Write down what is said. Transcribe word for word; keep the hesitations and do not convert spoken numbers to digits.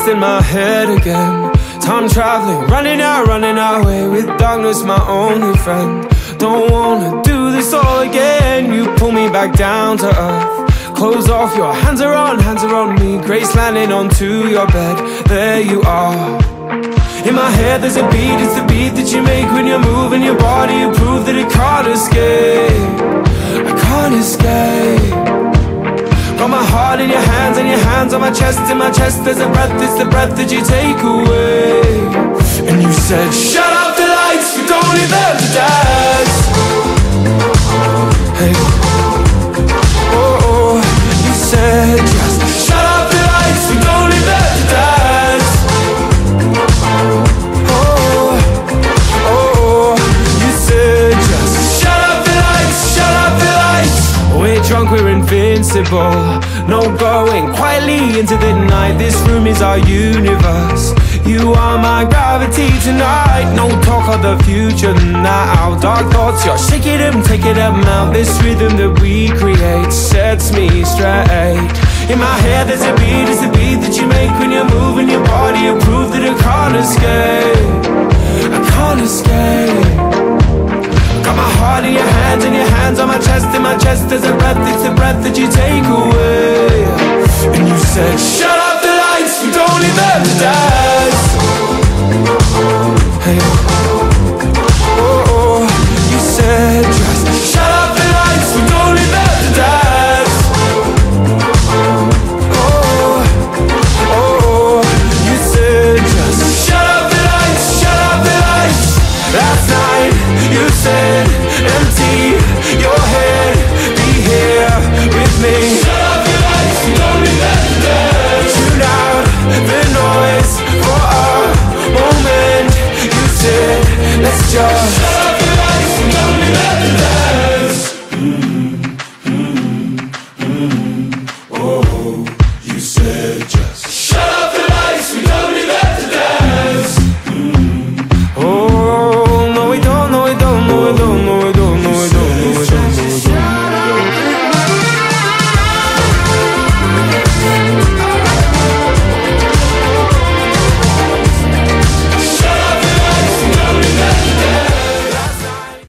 in my head again. Time traveling, running out, running away with darkness, my only friend. Don't wanna do this all again. You pull me back down to earth. Clothes off, your hands are on, hands are on me. Grace landing onto your bed, there you are. In my head there's a beat, it's the beat that you make when you're moving your body. You prove that it can't escape, I can't escape. Got my heart in your hands and your hands on my chest. In my chest there's a breath, it's the breath that you take away. And you said, shut up the lights, we don't need them to dance. Hey, oh, oh, you said, just shut up the lights, we don't need them to dance. Oh, oh, oh, you said, just shut up the lights, shut up the lights. We're drunk, we're invincible. No going quietly into the night. This room is our universe. You are my gravity tonight. No talk of the future now. Dark thoughts, you're shaking them, taking them out. This rhythm that we create sets me straight. In my head there's a beat, it's the beat that you make when you're moving your body. You prove that I can't escape, I can't escape. Got my heart in your hands and your hands on my chest. In my chest there's a